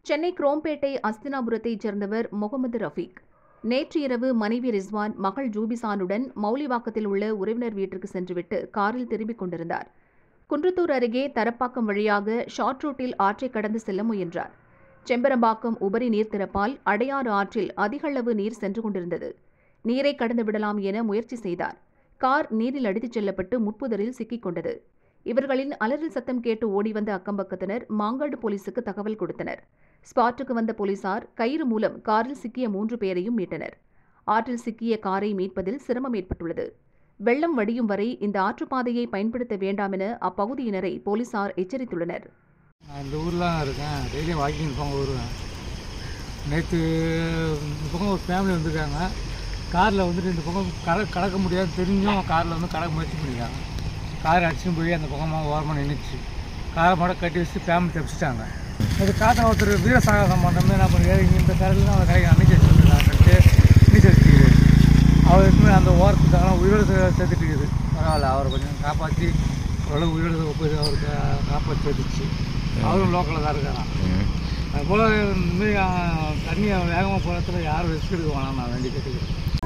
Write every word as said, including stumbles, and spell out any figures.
சென்னை குரோம்பேட்டை அஸ்தினாபுரத்தைச் சேர்ந்தவர் முகமது ரஃபீக். நேற்று இரவு மனைவி ரிஸ்வான், மகள் ஜூபிசானுடன் மௌலிவாக்கத்தில் உள்ள உறவினர் வீட்டிற்கு சென்றுவிட்டு காரில் திரும்பிக் கொண்டிருந்தார். குன்றத்தூர் அருகே தரப்பாக்கம் வழியாக ஷார்ட் ரூட்டில் ஆற்றை கடந்து செல்ல முயன்றார். செம்பரம்பாக்கம் உபரி நீர் திறப்பால் அடையாறு ஆற்றில் அதிக அளவு நீர் சென்று கொண்டிருந்தது. நீரை கடந்து விடலாம் என முயற்சி செய்தார். கார் நீரில் அடித்துச் செல்லப்பட்டு முட்புதரில் சிக்கிக் கொண்டது. இவர்களின் அலறல் சத்தம் கேட்டு ஓடிவந்த அக்கம்பக்கத்தினர் மாங்காடு போலீசுக்கு தகவல் கொடுத்தனர். ஸ்பாட்டுக்கு வந்த போலீசார் கயிறு மூலம் காரில் சிக்கிய மூன்று பேரையும் மீட்டனர். ஆற்றில் சிக்கிய காரை மீட்பதில் சிரமம் ஏற்பட்டுள்ளது. வெள்ளம் வடியும் வரை இந்த ஆற்றுப்பாதையை பயன்படுத்த வேண்டாம் என அப்பகுதியினரை போலீசார் எச்சரித்துள்ளனர். இந்த ஊர்லாம் இருக்கேன், டெய்லியும் வாக்கிங் போங்க வருவேன். நேற்று இந்த பக்கம் ஒரு ஃபேமிலி வந்துருக்காங்க. காரில் வந்துட்டு இந்த பக்கம் கட கடக்க முடியாது தெரிஞ்சும் காரில் வந்து கடக்க முயற்சி பண்ணியிருக்காங்க. கார் அடிச்சுன்னு போய் அந்த பக்கமாக ஓரமாக நின்றுச்சு. காரை மட்டும் கட்டி வச்சு ஃபேமிலி தப்பிச்சிட்டாங்க. அது காற்றை ஒருத்தர் வீரசாகசம் பண்ணுறமே என்ன பண்ணுறாரு, இங்கே இந்த கரையில் தான் அந்த கரைக்கு அன்னைக்கு வச்சுருக்காங்கன்ட்டு நீச்சல் அடிச்சுக்குது. அவர் எதுவுமே அந்த ஓரத்துக்காக உயிரோடு சேர்த்துட்டு இருக்குது. பரவாயில்ல, அவரை கொஞ்சம் காப்பாற்றி ஓரளவு உயிரோடு போய் அவருக்கு காப்பாற்றி சேர்த்துச்சு. அவரும் லோக்கலில் தான் இருக்காராம். அதுபோல் இந்தமாரி தண்ணியை வேகமாக போகிறதுல யாரும் ரிஸ்க் எடுக்க வேணாம் நான் வேண்டி கேட்டுக்கிறேன்.